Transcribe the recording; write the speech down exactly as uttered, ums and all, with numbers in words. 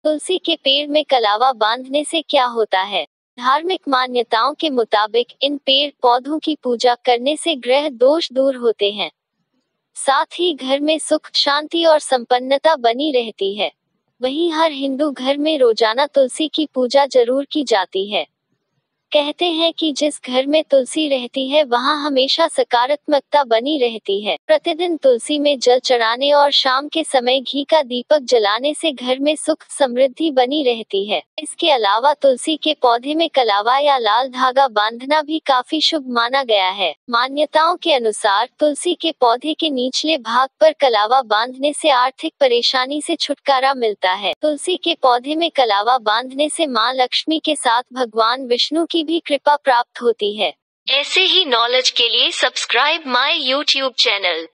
तुलसी के पेड़ में कलावा बांधने से क्या होता है? धार्मिक मान्यताओं के मुताबिक इन पेड़ पौधों की पूजा करने से ग्रह दोष दूर होते हैं। साथ ही घर में सुख, शांति और संपन्नता बनी रहती है। वहीं हर हिंदू घर में रोजाना तुलसी की पूजा जरूर की जाती है। कहते हैं कि जिस घर में तुलसी रहती है वहां हमेशा सकारात्मकता बनी रहती है। प्रतिदिन तुलसी में जल चढ़ाने और शाम के समय घी का दीपक जलाने से घर में सुख समृद्धि बनी रहती है। इसके अलावा तुलसी के पौधे में कलावा या लाल धागा बांधना भी काफी शुभ माना गया है। मान्यताओं के अनुसार तुलसी के पौधे के निचले भाग पर कलावा बांधने से आर्थिक परेशानी से छुटकारा मिलता है। तुलसी के पौधे में कलावा बांधने से मां लक्ष्मी के साथ भगवान विष्णु की भी कृपा प्राप्त होती है। ऐसे ही नॉलेज के लिए सब्सक्राइब माय यूट्यूब चैनल।